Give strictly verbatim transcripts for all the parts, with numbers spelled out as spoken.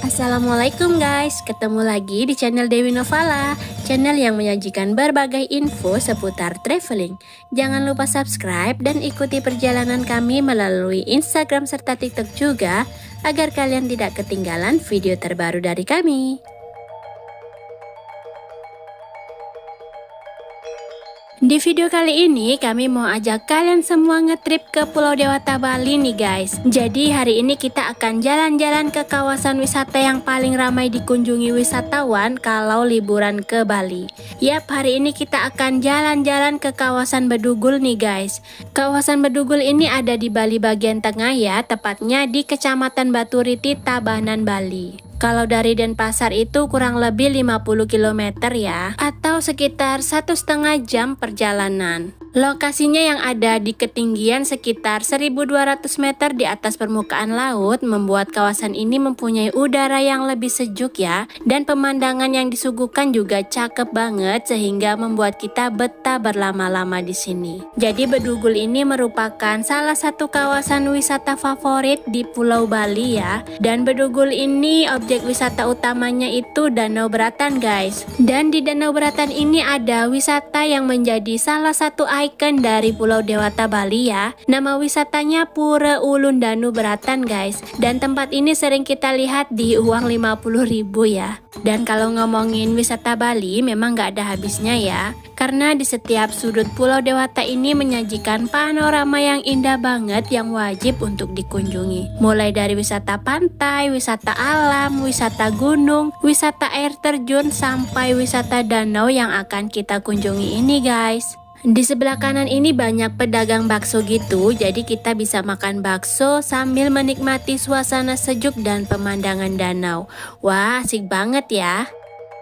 Assalamualaikum guys, ketemu lagi di channel Dewi Novala, channel yang menyajikan berbagai info seputar traveling. Jangan lupa subscribe dan ikuti perjalanan kami melalui Instagram serta TikTok juga, agar kalian tidak ketinggalan video terbaru dari kami. Di video kali ini kami mau ajak kalian semua ngetrip ke Pulau Dewata Bali nih guys. Jadi hari ini kita akan jalan-jalan ke kawasan wisata yang paling ramai dikunjungi wisatawan kalau liburan ke Bali. Yap, hari ini kita akan jalan-jalan ke kawasan Bedugul nih guys. Kawasan Bedugul ini ada di Bali bagian tengah ya, tepatnya di Kecamatan Baturiti, Tabanan, Bali. Kalau dari Denpasar itu kurang lebih lima puluh kilometer ya, atau sekitar satu setengah jam perjalanan. Lokasinya yang ada di ketinggian sekitar seribu dua ratus meter di atas permukaan laut membuat kawasan ini mempunyai udara yang lebih sejuk ya, dan pemandangan yang disuguhkan juga cakep banget sehingga membuat kita betah berlama-lama di sini. Jadi Bedugul ini merupakan salah satu kawasan wisata favorit di Pulau Bali ya, dan Bedugul ini objek wisata utamanya itu Danau Beratan guys. Dan di Danau Beratan ini ada wisata yang menjadi salah satu ikon dari Pulau Dewata Bali ya. Nama wisatanya Pura Ulun Danau Beratan guys. Dan tempat ini sering kita lihat di uang lima puluh ribu ya. Dan kalau ngomongin wisata Bali memang gak ada habisnya ya, karena di setiap sudut Pulau Dewata ini menyajikan panorama yang indah banget yang wajib untuk dikunjungi. Mulai dari wisata pantai, wisata alam, wisata gunung, wisata air terjun, sampai wisata danau yang akan kita kunjungi ini guys. Di sebelah kanan ini banyak pedagang bakso gitu, jadi kita bisa makan bakso sambil menikmati suasana sejuk dan pemandangan danau. Wah, asik banget ya.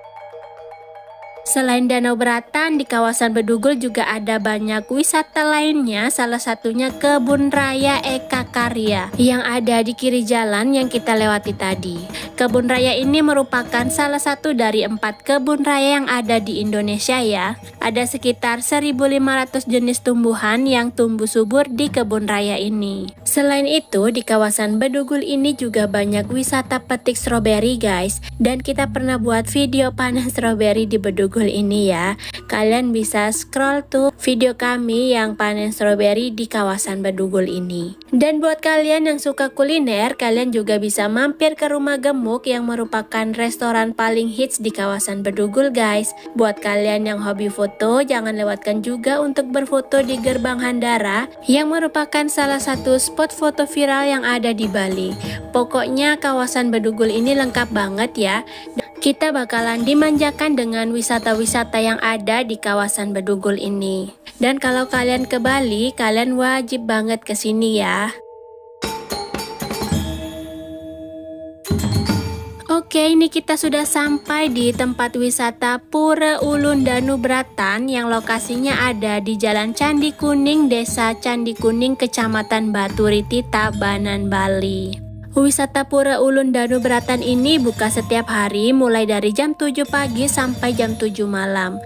Selain Danau Beratan, di kawasan Bedugul juga ada banyak wisata lainnya, salah satunya Kebun Raya Eka Karya yang ada di kiri jalan yang kita lewati tadi. Kebun Raya ini merupakan salah satu dari empat kebun raya yang ada di Indonesia ya. Ada sekitar seribu lima ratus jenis tumbuhan yang tumbuh subur di kebun raya ini. Selain itu, di kawasan Bedugul ini juga banyak wisata petik stroberi guys, dan kita pernah buat video panen stroberi di Bedugul ini ya. Kalian bisa scroll tuh video kami yang panen stroberi di kawasan Bedugul ini. Dan buat kalian yang suka kuliner, kalian juga bisa mampir ke Rumah Gemuk yang merupakan restoran paling hits di kawasan Bedugul guys. Buat kalian yang hobi foto, jangan lewatkan juga untuk berfoto di Gerbang Handara yang merupakan salah satu spot foto viral yang ada di Bali. Pokoknya kawasan Bedugul ini lengkap banget ya. Kita bakalan dimanjakan dengan wisata-wisata yang ada di kawasan Bedugul ini. Dan kalau kalian ke Bali, kalian wajib banget ke sini ya. Oke, ini kita sudah sampai di tempat wisata Pura Ulun Danau Beratan yang lokasinya ada di Jalan Candi Kuning, Desa Candi Kuning, Kecamatan Baturiti, Tabanan, Bali. Wisata Pura Ulun Danau Beratan ini buka setiap hari mulai dari jam tujuh pagi sampai jam tujuh malam.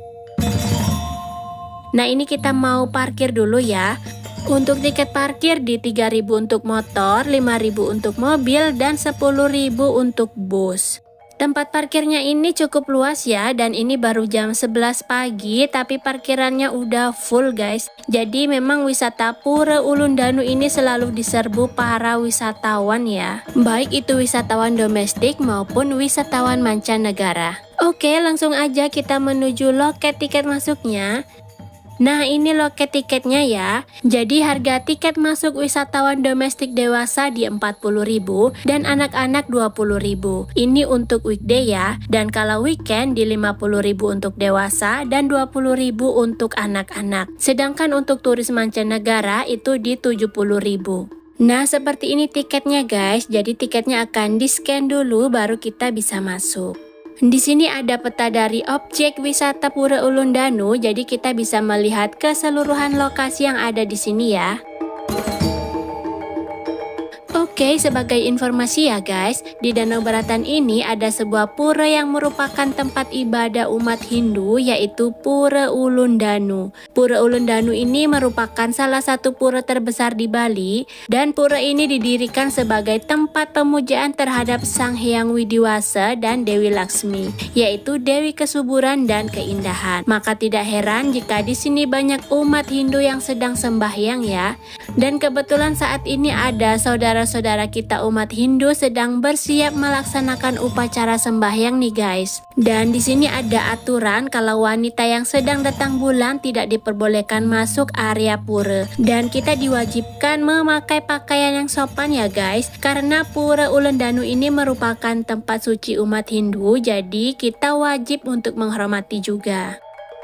Nah, ini kita mau parkir dulu ya. Untuk tiket parkir di tiga ribu untuk motor, lima ribu untuk mobil, dan sepuluh ribu untuk bus. Tempat parkirnya ini cukup luas ya, dan ini baru jam sebelas pagi tapi parkirannya udah full guys. Jadi memang wisata Pura Ulun Danau ini selalu diserbu para wisatawan ya, baik itu wisatawan domestik maupun wisatawan mancanegara. Oke, langsung aja kita menuju loket tiket masuknya. Nah, ini loket tiketnya ya. Jadi harga tiket masuk wisatawan domestik dewasa di empat puluh ribu dan anak-anak dua puluh ribu. Ini untuk weekday ya. Dan kalau weekend di lima puluh ribu untuk dewasa dan dua puluh ribu untuk anak-anak. Sedangkan untuk turis mancanegara itu di tujuh puluh ribu. Nah, seperti ini tiketnya guys. Jadi tiketnya akan di-scan dulu baru kita bisa masuk. Di sini ada peta dari objek wisata Pura Ulun Danau, jadi kita bisa melihat keseluruhan lokasi yang ada di sini ya. Oke, sebagai informasi ya guys, di Danau Beratan ini ada sebuah pura yang merupakan tempat ibadah umat Hindu, yaitu Pura Ulun Danu. Pura Ulun Danu ini merupakan salah satu pura terbesar di Bali, dan pura ini didirikan sebagai tempat pemujaan terhadap Sang Hyang Widiwasa dan Dewi Laksmi, yaitu Dewi Kesuburan dan Keindahan. Maka tidak heran jika di sini banyak umat Hindu yang sedang sembahyang ya. Dan kebetulan saat ini ada saudara-saudara kita umat Hindu sedang bersiap melaksanakan upacara sembahyang nih guys. Dan di sini ada aturan kalau wanita yang sedang datang bulan tidak diperbolehkan masuk area pura. Dan kita diwajibkan memakai pakaian yang sopan ya guys, karena Pura Ulun Danu ini merupakan tempat suci umat Hindu, jadi kita wajib untuk menghormati juga.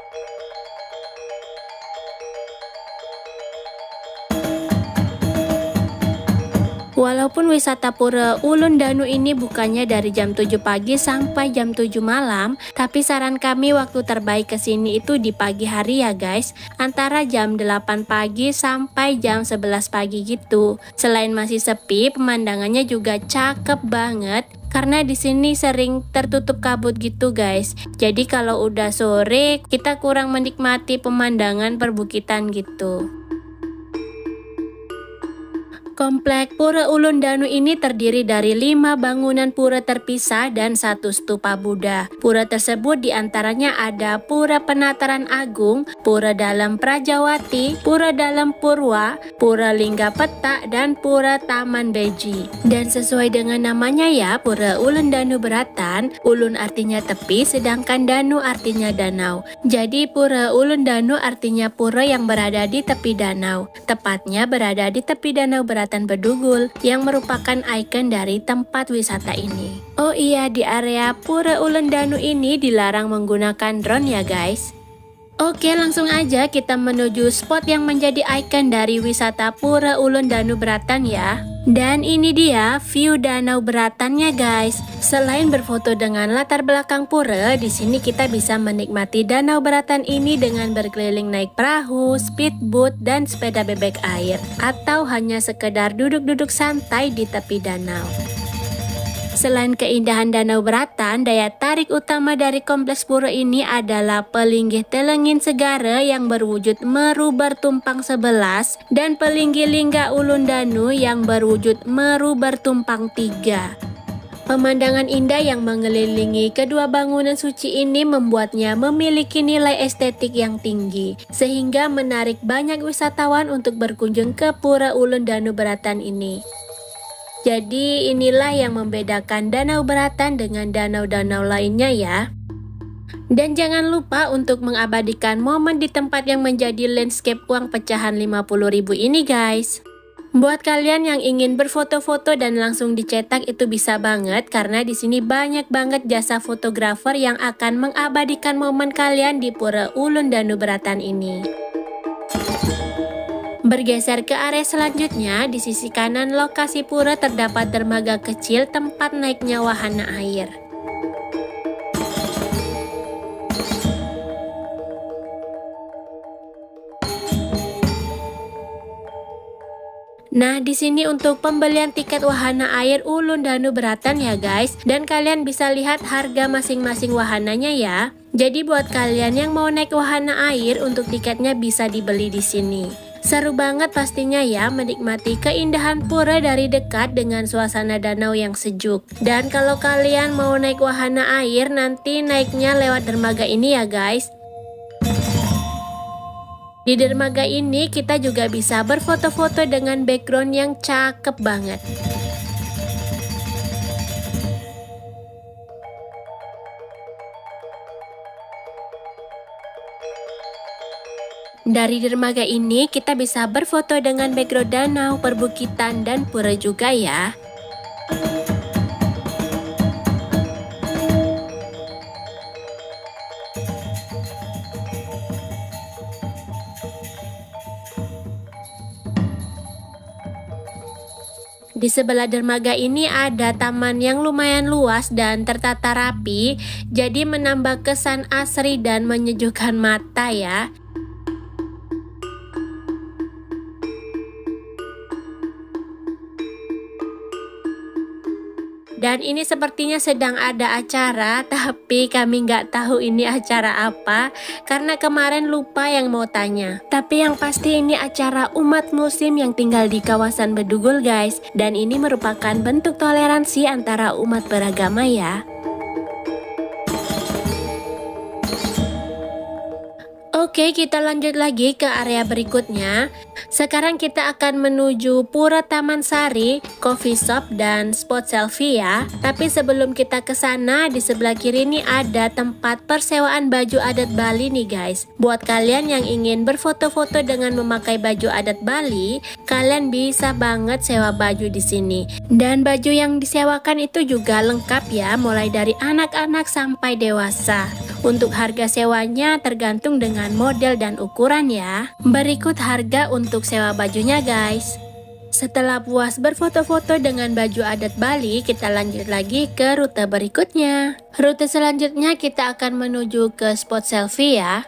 Walaupun wisata Pura Ulun Danu ini bukannya dari jam tujuh pagi sampai jam tujuh malam, tapi saran kami waktu terbaik ke sini itu di pagi hari ya guys, antara jam delapan pagi sampai jam sebelas pagi gitu. Selain masih sepi, pemandangannya juga cakep banget. Karena di sini sering tertutup kabut gitu guys. Jadi kalau udah sore, kita kurang menikmati pemandangan perbukitan gitu. Komplek Pura Ulun Danu ini terdiri dari lima bangunan pura terpisah dan satu stupa Buddha. Pura tersebut diantaranya ada Pura Penataran Agung, Pura Dalam Prajawati, Pura Dalam Purwa, Pura Lingga Petak, dan Pura Taman Beji. Dan sesuai dengan namanya ya, Pura Ulun Danu Beratan, Ulun artinya tepi, sedangkan Danu artinya danau. Jadi Pura Ulun Danu artinya pura yang berada di tepi danau. Tepatnya berada di tepi Danau Beratan Bedugul yang merupakan ikon dari tempat wisata ini. Oh iya, di area Pura Ulun Danu ini dilarang menggunakan drone ya guys. Oke, langsung aja kita menuju spot yang menjadi ikon dari wisata Pura Ulun Danu Beratan ya. Dan ini dia view Danau Beratannya guys. Selain berfoto dengan latar belakang pura, di sini kita bisa menikmati Danau Beratan ini dengan berkeliling naik perahu, speedboat, dan sepeda bebek air, atau hanya sekedar duduk-duduk santai di tepi danau. Selain keindahan Danau Beratan, daya tarik utama dari kompleks pura ini adalah Pelinggih Telengin Segara yang berwujud Meru bertumpang sebelas dan Pelinggih Lingga Ulun Danu yang berwujud Meru bertumpang tiga. Pemandangan indah yang mengelilingi kedua bangunan suci ini membuatnya memiliki nilai estetik yang tinggi, sehingga menarik banyak wisatawan untuk berkunjung ke Pura Ulun Danu Beratan ini. Jadi inilah yang membedakan Danau Beratan dengan danau-danau lainnya ya. Dan jangan lupa untuk mengabadikan momen di tempat yang menjadi landscape uang pecahan lima puluh ribu ini guys. Buat kalian yang ingin berfoto-foto dan langsung dicetak itu bisa banget, karena di sini banyak banget jasa fotografer yang akan mengabadikan momen kalian di Pura Ulun Danu Beratan ini. Bergeser ke area selanjutnya, di sisi kanan lokasi pura terdapat dermaga kecil tempat naiknya wahana air. Nah, di sini untuk pembelian tiket wahana air Ulun Danu Beratan ya guys, dan kalian bisa lihat harga masing-masing wahananya ya. Jadi buat kalian yang mau naik wahana air, untuk tiketnya bisa dibeli di sini. Seru banget pastinya ya menikmati keindahan pura dari dekat dengan suasana danau yang sejuk. Dan kalau kalian mau naik wahana air, nanti naiknya lewat dermaga ini ya guys. Di dermaga ini kita juga bisa berfoto-foto dengan background yang cakep banget. Dari dermaga ini kita bisa berfoto dengan background danau, perbukitan, dan pura juga ya. Di sebelah dermaga ini ada taman yang lumayan luas dan tertata rapi, jadi menambah kesan asri dan menyejukkan mata ya. Dan ini sepertinya sedang ada acara, tapi kami nggak tahu ini acara apa karena kemarin lupa yang mau tanya. Tapi yang pasti ini acara umat muslim yang tinggal di kawasan Bedugul guys. Dan ini merupakan bentuk toleransi antara umat beragama ya. Oke, kita lanjut lagi ke area berikutnya. Sekarang kita akan menuju Pura Taman Sari, coffee shop dan spot selfie ya. Tapi sebelum kita ke sana, di sebelah kiri ini ada tempat persewaan baju adat Bali nih guys. Buat kalian yang ingin berfoto-foto dengan memakai baju adat Bali, kalian bisa banget sewa baju di sini. Dan baju yang disewakan itu juga lengkap ya, mulai dari anak-anak sampai dewasa. Untuk harga sewanya tergantung dengan model dan ukuran ya. Berikut harga untuk sewa bajunya guys. Setelah puas berfoto-foto dengan baju adat Bali, kita lanjut lagi ke rute berikutnya. Rute selanjutnya kita akan menuju ke spot selfie ya.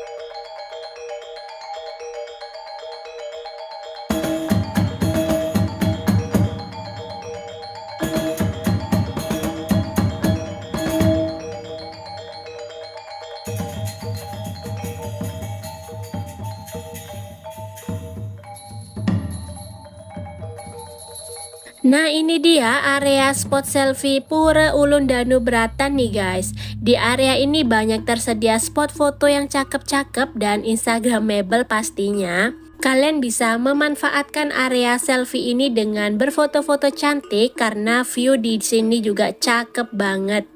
Nah ini dia area spot selfie Pura Ulun Danu Beratan nih guys. Di area ini banyak tersedia spot foto yang cakep-cakep dan instagramable pastinya. Kalian bisa memanfaatkan area selfie ini dengan berfoto-foto cantik karena view di sini juga cakep banget.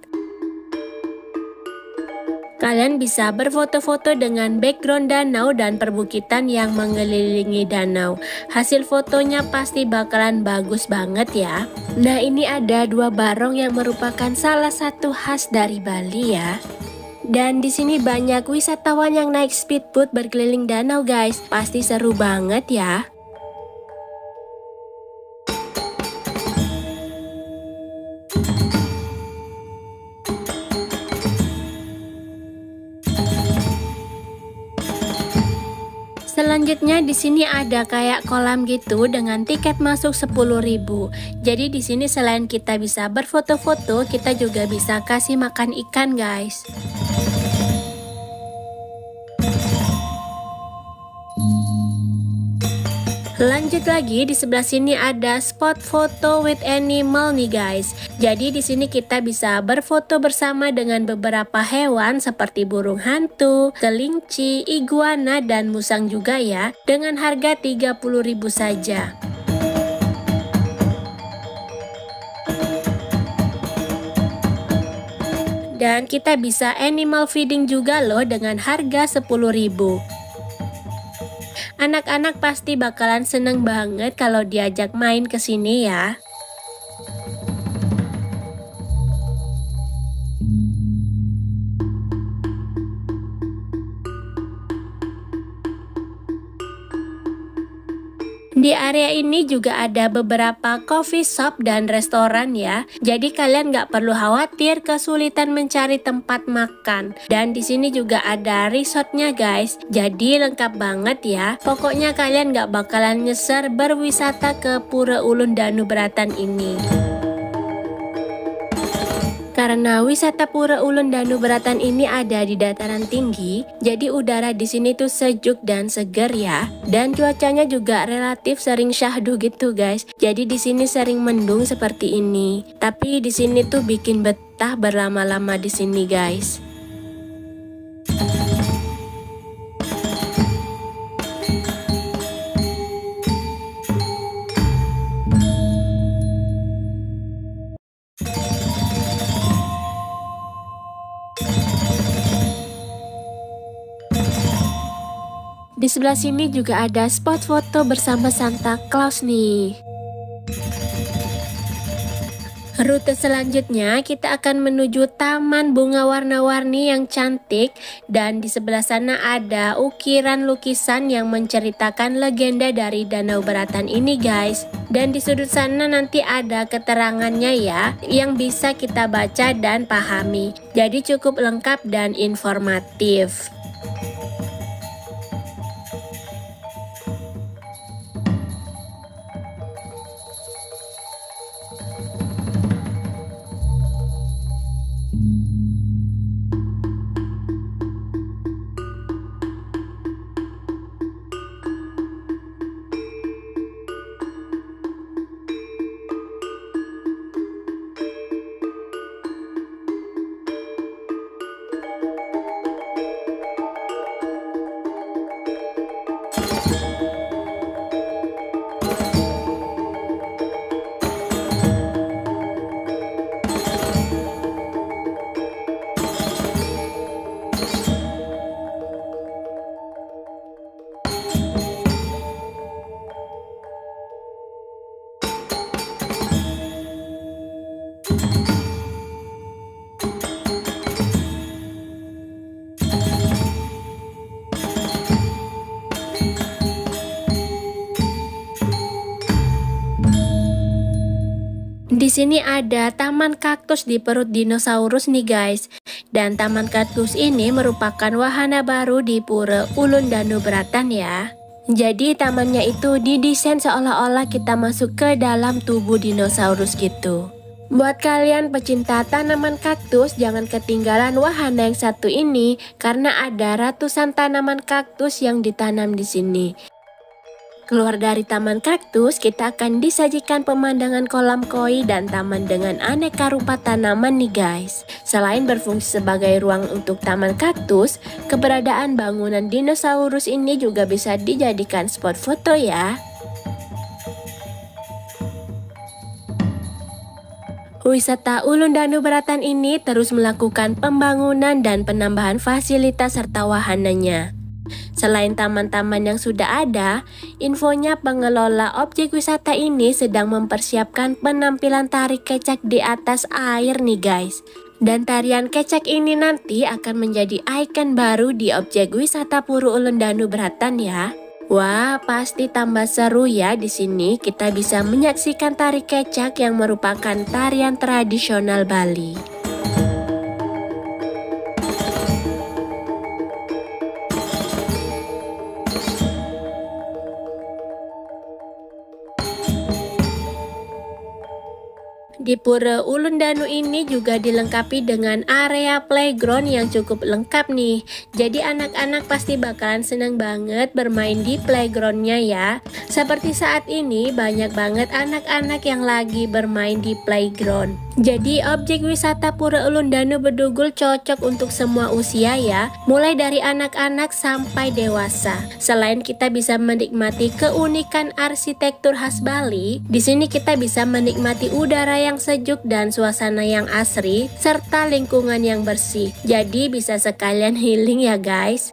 Kalian bisa berfoto-foto dengan background danau dan perbukitan yang mengelilingi danau. Hasil fotonya pasti bakalan bagus banget ya. Nah ini ada dua barong yang merupakan salah satu khas dari Bali ya. Dan di sini banyak wisatawan yang naik speedboat berkeliling danau guys. Pasti seru banget ya. Selanjutnya di sini ada kayak kolam gitu dengan tiket masuk sepuluh ribu. Jadi di sini selain kita bisa berfoto-foto, kita juga bisa kasih makan ikan, guys. Lanjut lagi, di sebelah sini ada spot foto with animal nih guys. Jadi di sini kita bisa berfoto bersama dengan beberapa hewan seperti burung hantu, kelinci, iguana, dan musang juga ya, dengan harga tiga puluh ribu saja. Dan kita bisa animal feeding juga loh dengan harga sepuluh ribu. Anak-anak pasti bakalan seneng banget kalau diajak main ke sini ya. Di area ini juga ada beberapa coffee shop dan restoran ya. Jadi kalian nggak perlu khawatir kesulitan mencari tempat makan. Dan di sini juga ada resortnya guys. Jadi lengkap banget ya. Pokoknya kalian nggak bakalan nyeser berwisata ke Pura Ulun Danu Beratan ini. Karena wisata Pura Ulun Danu Beratan ini ada di dataran tinggi, jadi udara di sini tuh sejuk dan seger ya. Dan cuacanya juga relatif sering syahdu gitu guys. Jadi di sini sering mendung seperti ini. Tapi di sini tuh bikin betah berlama-lama di sini guys. Di sebelah sini juga ada spot foto bersama Santa Claus nih. Rute selanjutnya kita akan menuju taman bunga warna-warni yang cantik. Dan di sebelah sana ada ukiran lukisan yang menceritakan legenda dari Danau Beratan ini guys. Dan di sudut sana nanti ada keterangannya ya, yang bisa kita baca dan pahami. Jadi cukup lengkap dan informatif. Di sini ada taman kaktus di perut dinosaurus nih guys. Dan taman kaktus ini merupakan wahana baru di Pura Ulun Danu Beratan ya. Jadi tamannya itu didesain seolah-olah kita masuk ke dalam tubuh dinosaurus gitu. Buat kalian pecinta tanaman kaktus, jangan ketinggalan wahana yang satu ini karena ada ratusan tanaman kaktus yang ditanam di sini. Keluar dari taman kaktus, kita akan disajikan pemandangan kolam koi dan taman dengan aneka rupa tanaman nih guys. Selain berfungsi sebagai ruang untuk taman kaktus, keberadaan bangunan dinosaurus ini juga bisa dijadikan spot foto ya. Wisata Ulun Danu Beratan ini terus melakukan pembangunan dan penambahan fasilitas serta wahananya. Selain taman-taman yang sudah ada, infonya pengelola objek wisata ini sedang mempersiapkan penampilan tari kecak di atas air nih guys. Dan tarian kecak ini nanti akan menjadi ikon baru di objek wisata Pura Ulun Danu Beratan ya. Wah, pasti tambah seru ya di sini kita bisa menyaksikan tari kecak yang merupakan tarian tradisional Bali. Di Pura Ulun Danu ini juga dilengkapi dengan area playground yang cukup lengkap nih. Jadi anak-anak pasti bakalan senang banget bermain di playgroundnya ya. Seperti saat ini banyak banget anak-anak yang lagi bermain di playground. Jadi objek wisata Pura Ulun Danu Bedugul cocok untuk semua usia ya, mulai dari anak-anak sampai dewasa. Selain kita bisa menikmati keunikan arsitektur khas Bali, di sini kita bisa menikmati udara yang sejuk dan suasana yang asri serta lingkungan yang bersih. Jadi bisa sekalian healing ya guys.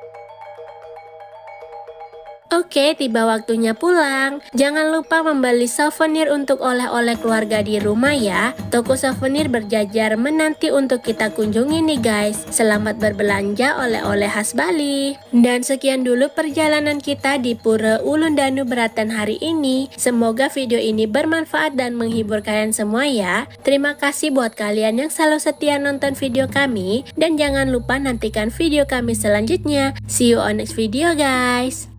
Oke, tiba waktunya pulang. Jangan lupa membeli souvenir untuk oleh-oleh keluarga di rumah ya. Toko souvenir berjajar menanti untuk kita kunjungi nih guys. Selamat berbelanja oleh-oleh khas Bali. Dan sekian dulu perjalanan kita di Pura Ulun Danu Beratan hari ini. Semoga video ini bermanfaat dan menghibur kalian semua ya. Terima kasih buat kalian yang selalu setia nonton video kami. Dan jangan lupa nantikan video kami selanjutnya. See you on next video guys.